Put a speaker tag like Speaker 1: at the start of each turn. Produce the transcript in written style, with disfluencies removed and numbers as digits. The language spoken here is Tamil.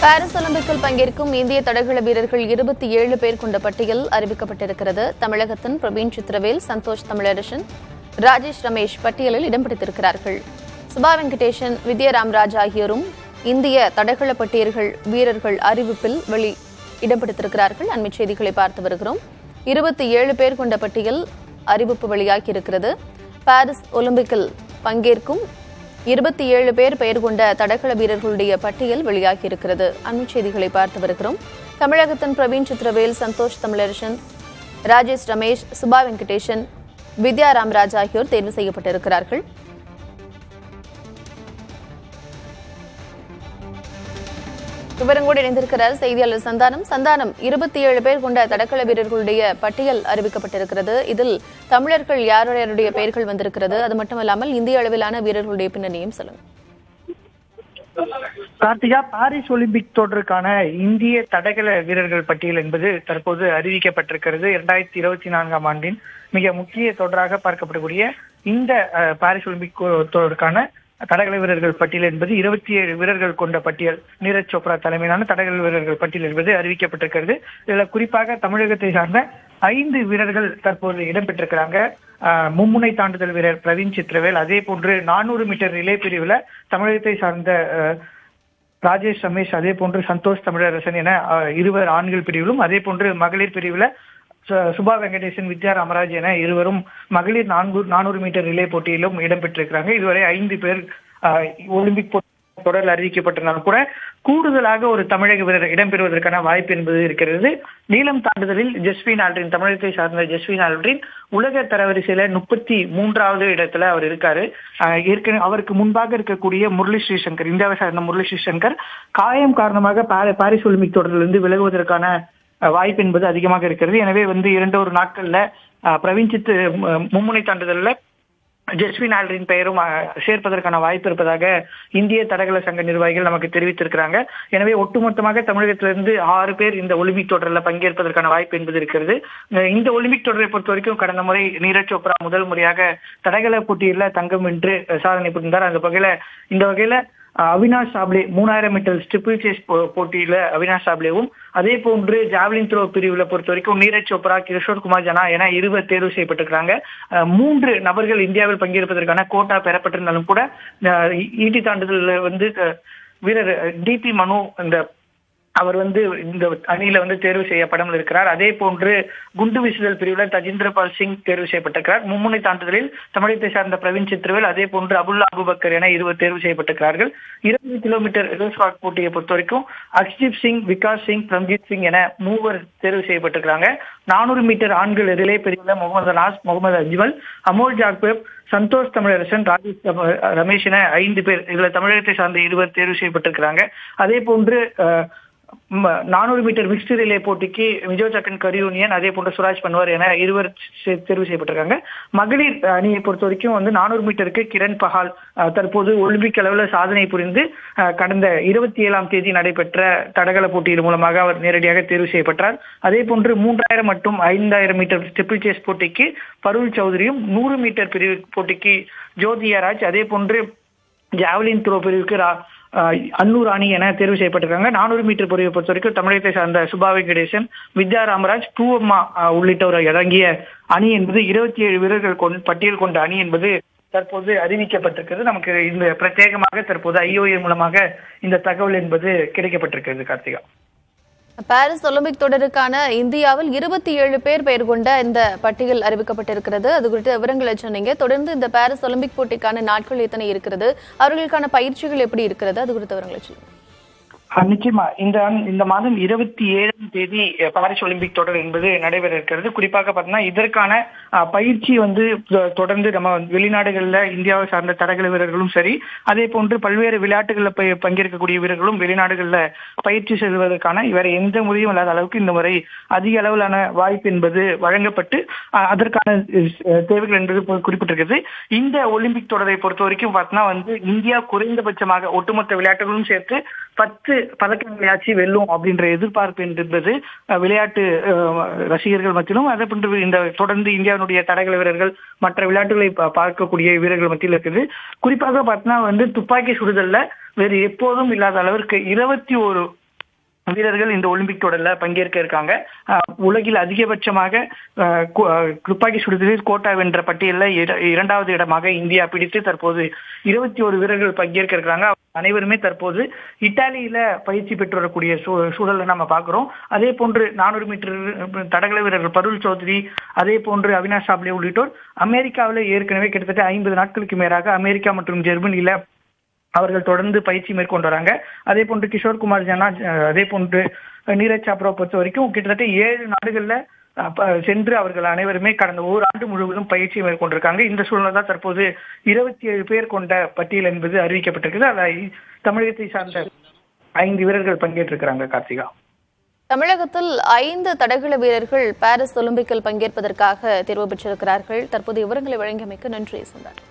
Speaker 1: பாரிஸ் ஒலிம்பிக்கில் பங்கேற்கும் இந்திய தடகள வீரர்கள் 27 பேர் கொண்ட பட்டியல் அறிவிக்கப்பட்டிருக்கிறது. தமிழகத்தின் பிரவீன் சித்திரவேல், சந்தோஷ் தமிழரசன், ராஜேஷ் ரமேஷ் பட்டியலில் இடம் பிடித்திருக்கிறார்கள். சுபா வெங்கடேசன், வித்யா ராம்ராஜ் ஆகியோரும் இந்திய தடகள பட்டியல்கள் வீரர்கள் அறிவிப்பில் இடம் பிடித்திருக்கிறார்கள். அண்மைச் செய்திகளை பார்த்து வருகிறோம். 27 பேர் கொண்ட பட்டியல் அறிவிப்பு வெளியாகியிருக்கிறது. பாரிஸ் ஒலிம்பிக்கில் பங்கேற்கும் 27 பேர் பெயர் கொண்ட தடகள வீரர்களுடைய பட்டியல் வெளியாகியிருக்கிறது. அண்மைச் செய்திகளை பார்த்து வருகிறோம். தமிழகத்தின் பிரவீன் சித்திரவேல், சந்தோஷ் தமிழரசன், ராஜேஷ் ரமேஷ், சுபா வெங்கடேசன், வித்யா ராம்ராஜ் ஆகியோர் தேர்வு செய்யப்பட்டிருக்கிறார்கள். விவரங்களோடு இணைந்திருக்கிறார் செய்தியாளர் சந்தானம். 27 பேர் கொண்ட தடகள வீரர்களுடைய பட்டியல் அறிவிக்கப்பட்டிருக்கிறது. இதில் தமிழர்கள் யாருடைய பெயர்கள் வந்திருக்கிறது, அது மட்டுமல்லாமல் இந்திய அளவிலான வீரர்களுடைய பின்னணியும் சொல்லுங்க.
Speaker 2: கார்த்திகா, பாரிஸ் ஒலிம்பிக் தொடருக்கான இந்திய தடகள வீரர்கள் பட்டியல் என்பது தற்போது அறிவிக்கப்பட்டிருக்கிறது. 2024ஆம் ஆண்டின் மிக முக்கிய தொடராக பார்க்கப்படக்கூடிய இந்த பாரிஸ் ஒலிம்பிக் தொடருக்கான தடகள வீரர்கள் பட்டியல் என்பது 27 வீரர்கள் கொண்ட பட்டியல். நீரஜ் சோப்ரா தலைமையிலான தடகள வீரர்கள் பட்டியல் என்பது அறிவிக்கப்பட்டிருக்கிறது. இதுல குறிப்பாக தமிழகத்தை சார்ந்த 5 வீரர்கள் தற்போது இடம்பெற்றிருக்கிறாங்க. மும்முனை தாண்டுதல் வீரர் பிரவீன் சித்திரவேல், அதே போன்று 400 மீட்டர் ரிலே பிரிவுல தமிழகத்தை சார்ந்த ராஜேஷ் ரமேஷ், அதே போன்று சந்தோஷ் தமிழரசன் என 2 ஆண்கள் பிரிவிலும், அதே போன்று மகளிர் பிரிவுல சுபா வெங்கடேசன், வித்யா ராமராஜ் என இருவரும் மகளிர் 400 மீட்டர் ரிலே போட்டியிலும் இடம்பெற்றிருக்கிறாங்க. இதுவரை 5 பேர் ஒலிம்பிக் தொடரில் அறிவிக்கப்பட்டிருந்தாலும் கூட கூடுதலாக ஒரு தமிழக வீரர் இடம்பெறுவதற்கான வாய்ப்பு என்பது இருக்கிறது. நீளம் தாண்டுதலில் ஜஸ்வின் ஆல்ட்ரின், தமிழகத்தை சார்ந்த ஜஸ்வின் ஆல்ட்ரின் உலக தரவரிசையில 33வது இடத்துல அவர் இருக்காரு. அவருக்கு முன்பாக இருக்கக்கூடிய முரளி ஸ்ரீசங்கர், இந்தியாவை சார்ந்த முரளி ஸ்ரீசங்கர் காயம் காரணமாக பாரிஸ் ஒலிம்பிக் தொடரிலிருந்து விலகுவதற்கான வாய்ப்பு என்பது அதிகமாக இருக்கிறது. எனவே 2 நாட்கள்ல பிரவீன் மும்முனை தாண்டுதல்ல ஜஸ்வின் ஆல்ட்ரின் பெயரும் சேர்ப்பதற்கான வாய்ப்பு இருப்பதாக இந்திய தடகள சங்க நிர்வாகிகள் நமக்கு தெரிவித்திருக்கிறாங்க. எனவே ஒட்டுமொத்தமாக தமிழகத்திலிருந்து 6 பேர் இந்த ஒலிம்பிக் தொடரில் பங்கேற்பதற்கான வாய்ப்பு என்பது இருக்கிறது. இந்த ஒலிம்பிக் தொடரை பொறுத்த வரைக்கும் கடந்த முறை நீரஜ் சோப்ரா முதல் முறையாக தடகள போட்டியில தங்கம் வென்று சாதனை புரிந்தார். இந்த வகையில Avinash Sable 3000 metre steeplechase போட்டியில அவினாஷ் சாப்ளேவும், அதே போன்று ஜாவ்லின் த்ரோ பிரிவுல பொறுத்த வரைக்கும் நீரஜ் சோப்ரா, கிஷோர் குமார் ஜனா என 2 தேர்வு செய்யப்பட்டிருக்கிறாங்க. 3 நபர்கள் இந்தியாவில் பங்கேற்பதற்கான கோட்டா பெறப்பட்டிருந்தாலும் கூட ஈட்டி தாண்டுதல் வீரர் டிபி மனு அவர் இந்த அணியில தேர்வு செய்யப்படாமல் இருக்கிறார். அதே போன்று குண்டு வீசுதல் பிரிவில் தஜிந்திரபால் சிங் தேர்வு செய்யப்பட்டிருக்கிறார். மும்முனை தாண்டுதலில் தமிழகத்தை சார்ந்த பிரவீன் சித்திரவேல், அதே போன்று அபுல்லா அபுபக்கர் என 2 தேர்வு செய்யப்பட்டிருக்கிறார்கள். 20 கிலோமீட்டர் ரிவர்ஸ் போட்டியை பொறுத்த வரைக்கும் அக்ஷ்தீப் சிங், விகாஸ் சிங், பிரம்ஜித் சிங் என 3 தேர்வு செய்யப்பட்டிருக்கிறாங்க. 400 மீட்டர் ஆண்கள் ரிலே பிரிவில் முகமது நாஸ், முகமது அஜ்மல், அமோல் ஜாக்வேப், சந்தோஷ் தமிழரசன், ராஜேஷ் ரமேஷ் என 5 பேர் இதுல தமிழகத்தை சார்ந்த 2 தேர்வு செய்யப்பட்டிருக்கிறாங்க. அதே போன்று 400 மீட்டர் மிக்ஸ்டு ரிலே போட்டிக்கு விஜோ சக்கன் கரியூனியன், அதே போன்று சுராஜ் பன்வார் என 2 தேர்வு செய்யப்பட்டிருக்காங்க. மகளிர் அணியை பொறுத்த வரைக்கும் 400 மீட்டருக்கு கிரண் பஹால் தற்போது ஒலிம்பிக் அளவில் சாதனை புரிந்து கடந்த 27ஆம் தேதி நடைபெற்ற தடகள போட்டியின் மூலமாக அவர் நேரடியாக தேர்வு செய்யப்பட்டார். அதே போன்று 3000 மற்றும் 5000 மீட்டர் ஸ்டிப்பிள் சேஸ் போட்டிக்கு பருள் சௌத்ரியும், 100 மீட்டர் பிரிவு போட்டிக்கு ஜோதியாராஜ், அதே போன்று ஜாவ்லின் த்ரோ பிரிவுக்கு அன்னூர் ராணி என தேர்வு செய்யப்பட்டிருக்காங்க. 400 மீட்டர் பிரிவை பொறுத்த வரைக்கும் தமிழகத்தை சார்ந்த சுபா வெங்கடேசன், வித்யா ராமராஜ், பூவம்மா உள்ளிட்டோர் அடங்கிய அணி என்பது 27 வீரர்கள் பட்டியல் கொண்ட அணி என்பது தற்போது அறிவிக்கப்பட்டிருக்கிறது. நமக்கு இந்த பிரத்யேகமாக தற்போது IOA மூலமாக இந்த தகவல் என்பது கிடைக்கப்பட்டிருக்கிறது. கார்த்திகா,
Speaker 1: பாரிஸ் ஒலிம்பிக் தொடருக்கான இந்தியாவில் 27 பேர் பெயர் கொண்ட இந்த பட்டியல் அறிவிக்கப்பட்டிருக்கிறது. அது குறித்து விவரங்களை சொன்னீங்க. தொடர்ந்து இந்த பாரிஸ் ஒலிம்பிக் போட்டிக்கான நாட்கள் எத்தனை இருக்கிறது, அவர்களுக்கான பயிற்சிகள் எப்படி இருக்கிறது, அது குறித்த விவரங்களை சொல்லுங்க.
Speaker 2: நிச்சயமா இந்த மாதம் 27ஆம் தேதி பாரிஸ் ஒலிம்பிக் தொடர் என்பது நடைபெற இருக்கிறது. குறிப்பாக பார்த்தீங்கன்னா இதற்கான பயிற்சி தொடர்ந்து நம்ம வெளிநாடுகள்ல இந்தியாவை சார்ந்த தடகள வீரர்களும் சரி, அதே போன்று பல்வேறு விளையாட்டுகளில் பங்கேற்கக்கூடிய வீரர்களும் வெளிநாடுகள்ல பயிற்சி செல்வதற்கான வேற எந்த முறையும் இல்லாத அளவுக்கு இந்த முறை அதிக அளவிலான வாய்ப்பு என்பது வழங்கப்பட்டு அதற்கான தேவைகள் என்பது குறிப்பிட்டிருக்கிறது. இந்த ஒலிம்பிக் தொடரை பொறுத்த வரைக்கும் பார்த்தீங்கன்னா இந்தியா குறைந்தபட்சமாக ஒட்டுமொத்த விளையாட்டுகளும் சேர்த்து 10 பதக்கங்களையாச்சு வெல்லும் அப்படின்ற எதிர்பார்ப்பு என்பது விளையாட்டு ரசிகர்கள் மத்தியிலும், அதே போன்று இந்த தொடர்ந்து இந்தியாவுடைய தடகள வீரர்கள் மற்ற விளையாட்டுகளை பார்க்கக்கூடிய வீரர்கள் மத்தியில் இருக்குது. குறிப்பாக பார்த்தீங்கன்னா துப்பாக்கி சுடுதல்ல வேறு எப்போதும் இல்லாத அளவிற்கு 21 வீரர்கள் இந்த ஒலிம்பிக் தொடர்ல பங்கேற்க இருக்காங்க. உலகில் அதிகபட்சமாக துப்பாக்கி சுடுதலில் கோட்டா வென்ற பட்டியலில் 2வது இடமாக இந்தியா பிடித்து தற்போது 21 வீரர்கள் பங்கேற்க இருக்கிறாங்க. அனைவருமே தற்போது இத்தாலியில பயிற்சி பெற்று வரக்கூடிய சூழலை நம்ம பார்க்கிறோம். அதே போன்று 400 மீட்டர் தடகள வீரர்கள் பருள் சௌத்ரி, அதே போன்று அவினாஷ் சாப்ளே உள்ளிட்டோர் அமெரிக்காவில் ஏற்கனவே கிட்டத்தட்ட 50 நாட்களுக்கு மேலாக அமெரிக்கா மற்றும் ஜெர்மனியில அவர்கள் தொடர்ந்து பயிற்சி மேற்கொண்டு வராங்க. அதே போன்று கிஷோர் குமார் ஜனா, அதே போன்று நீரஜ் சாப்ரா பொறுத்த வரைக்கும் கிட்டத்தட்ட 7 நாடுகள்ல சென்று அவர்கள் அனைவருமே கடந்த ஓராண்டு முழுவதும் பயிற்சி மேற்கொண்டிருக்காங்க. இந்த சூழ்நிலை தான் தற்போது 27 பேர் கொண்ட பட்டியல் என்பது அறிவிக்கப்பட்டிருக்குது. அதில் தமிழகத்தை சார்ந்த 5 வீரர்கள் பங்கேற்றிருக்கிறாங்க. கார்த்திகா,
Speaker 1: தமிழகத்தில் 5 தடகள வீரர்கள் பாரிஸ் ஒலிம்பிக்கில் பங்கேற்பதற்காக தேர்வு பெற்றிருக்கிறார்கள். தற்போது விவரங்களை வழங்கியமைக்கு நன்றி சுந்தர்.